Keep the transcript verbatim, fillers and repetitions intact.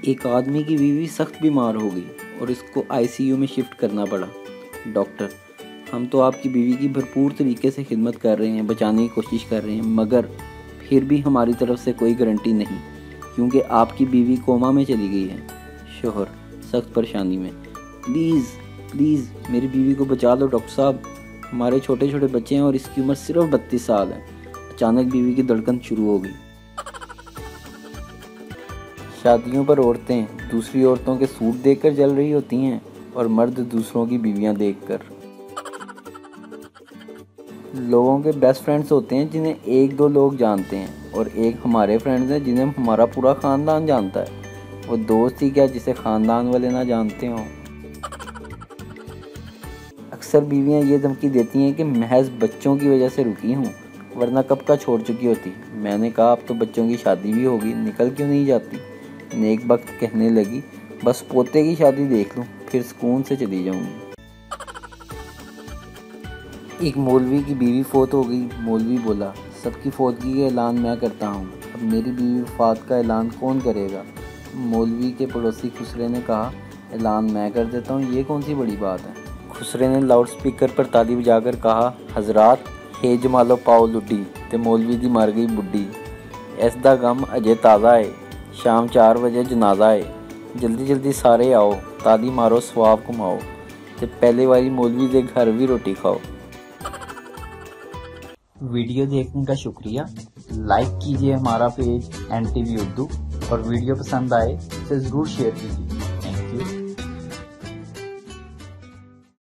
एक आदमी की बीवी सख्त बीमार हो गई और इसको आईसीयू में शिफ्ट करना पड़ा। डॉक्टर, हम तो आपकी बीवी की भरपूर तरीके से खिदमत कर रहे हैं, बचाने की कोशिश कर रहे हैं, मगर फिर भी हमारी तरफ से कोई गारंटी नहीं, क्योंकि आपकी बीवी कोमा में चली गई है। शोहर सख्त परेशानी में, प्लीज़ प्लीज़ मेरी बीवी को बचा लो डॉक्टर साहब, हमारे छोटे छोटे बच्चे हैं और इसकी उम्र सिर्फ बत्तीस साल है। अचानक बीवी की धड़कन शुरू हो गई। शादियों पर औरतें दूसरी औरतों के सूट देखकर जल रही होती हैं और मर्द दूसरों की बीवियां देखकर। लोगों के बेस्ट फ्रेंड्स होते हैं जिन्हें एक दो लोग जानते हैं, और एक हमारे फ्रेंड्स हैं जिन्हें हमारा पूरा ख़ानदान जानता है। वो दोस्त ही क्या जिसे ख़ानदान वाले ना जानते हों। अक्सर बीवियां ये धमकी देती हैं कि महज बच्चों की वजह से रुकी हूँ, वरना कब का छोड़ चुकी होती। मैंने कहा अब तो बच्चों की शादी भी होगी, निकल क्यों नहीं जाती। नेक वक्त कहने लगी, बस पोते की शादी देख लूँ फिर सुकून से चली जाऊंगी। एक मौलवी की बीवी फौत हो गई। मौलवी बोला, सबकी फौतगी का ऐलान मैं करता हूँ, अब मेरी बीवी वफात का ऐलान कौन करेगा। मौलवी के पड़ोसी खुसरे ने कहा, ऐलान मैं कर देता हूँ, ये कौन सी बड़ी बात है। खुसरे ने लाउड स्पीकर पर ताली बजाकर कहा, हजरात हे जमालो पाओ लुड्डी ते मौलवी दी मर गई बुड्ढी। इसदा गम अजे ताज़ा है, शाम चार बजे जनाजा है, जल्दी जल्दी सारे आओ, ताली मारो सवाब कमाओ ते पहले वाली मौलवी के घर भी रोटी खाओ। वीडियो देखने का शुक्रिया। लाइक कीजिए हमारा page N T V Urdu और वीडियो पसंद आए तो ज़रूर शेयर कीजिए।